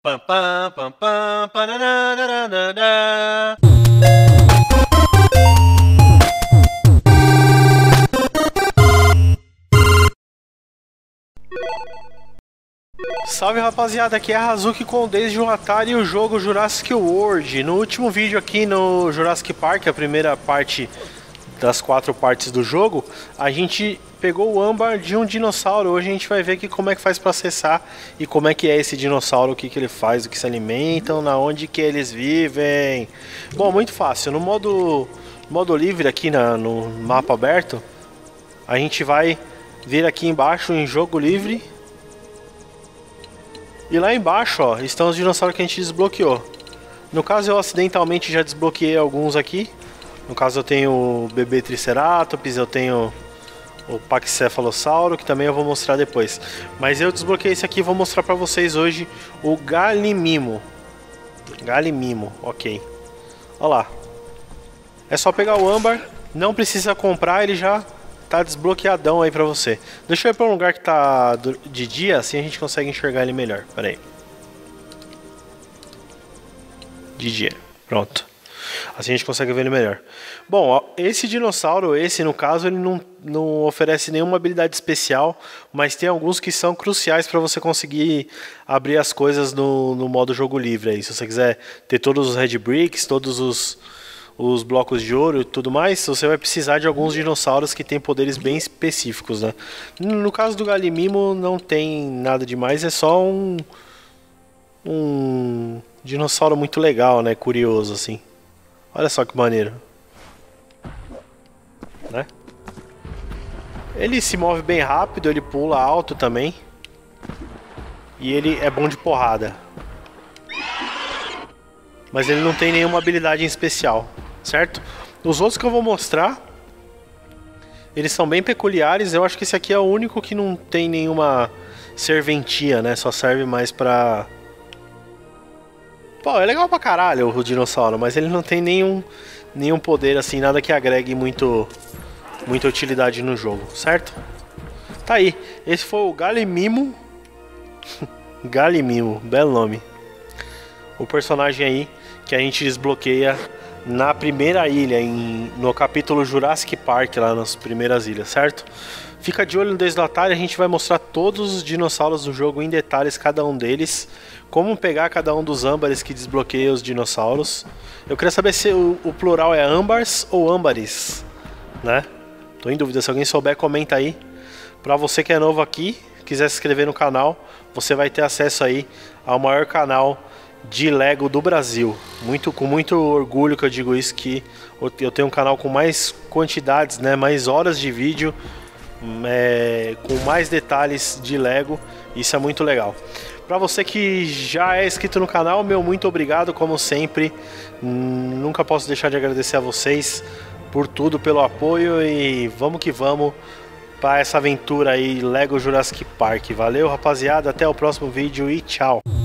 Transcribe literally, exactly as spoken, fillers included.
Pam, pam, pam, pam, pananana. Salve rapaziada, aqui é a Hazuki com desde o Atari e o jogo Jurassic World. No último vídeo aqui no Jurassic Park, a primeira parte das quatro partes do jogo, a gente pegou o âmbar de um dinossauro. Hoje a gente vai ver aqui como é que faz para acessar e como é que é esse dinossauro, o que, que ele faz, o que se alimentam, na onde que eles vivem. Bom, muito fácil. No modo, modo livre aqui na, no mapa aberto, a gente vai vir aqui embaixo em jogo livre. E lá embaixo, ó, estão os dinossauros que a gente desbloqueou. No caso eu acidentalmente já desbloqueei alguns aqui. No caso eu tenho o bebê Triceratops, eu tenho o Pachycephalossauro, que também eu vou mostrar depois. Mas eu desbloqueei esse aqui e vou mostrar pra vocês hoje o Galimimo. Galimimo, ok. Olha lá. É só pegar o âmbar, não precisa comprar, ele já tá desbloqueadão aí pra você. Deixa eu ir pra um lugar que tá de dia, assim a gente consegue enxergar ele melhor. Pera aí. De dia, pronto. Assim a gente consegue ver ele melhor. Bom, ó, esse dinossauro, esse no caso, ele não, não oferece nenhuma habilidade especial, mas tem alguns que são cruciais para você conseguir abrir as coisas no, no modo jogo livre. Aí. Se você quiser ter todos os red bricks, todos os, os blocos de ouro e tudo mais, você vai precisar de alguns dinossauros que têm poderes bem específicos, né? No caso do Galimimo não tem nada demais, é só um, um dinossauro muito legal, né? Curioso assim. Olha só que maneiro, né? Ele se move bem rápido, ele pula alto também. E ele é bom de porrada. Mas ele não tem nenhuma habilidade em especial, certo? Os outros que eu vou mostrar, eles são bem peculiares. Eu acho que esse aqui é o único que não tem nenhuma serventia, né? Só serve mais pra... Pô, é legal pra caralho o dinossauro, mas ele não tem nenhum, nenhum poder assim, nada que agregue muito, muita utilidade no jogo, certo? Tá aí, esse foi o Galimimo. Galimimo, belo nome. O personagem aí que a gente desbloqueia na primeira ilha, em, no capítulo Jurassic Park, lá nas primeiras ilhas, certo? Fica de olho no Desde o Atari, a gente vai mostrar todos os dinossauros do jogo em detalhes, cada um deles. Como pegar cada um dos âmbares que desbloqueia os dinossauros. Eu queria saber se o, o plural é âmbars ou âmbares, né? Tô em dúvida, se alguém souber, comenta aí. Pra você que é novo aqui, quiser se inscrever no canal, você vai ter acesso aí ao maior canal de Lego do Brasil. Muito, com muito orgulho que eu digo isso, que eu tenho um canal com mais quantidades, né? Mais horas de vídeo, é, com mais detalhes de Lego. Isso é muito legal. Para você que já é inscrito no canal, meu muito obrigado, como sempre. Nunca posso deixar de agradecer a vocês por tudo, pelo apoio, e vamos que vamos para essa aventura aí, Lego Jurassic Park. Valeu, rapaziada, até o próximo vídeo e tchau.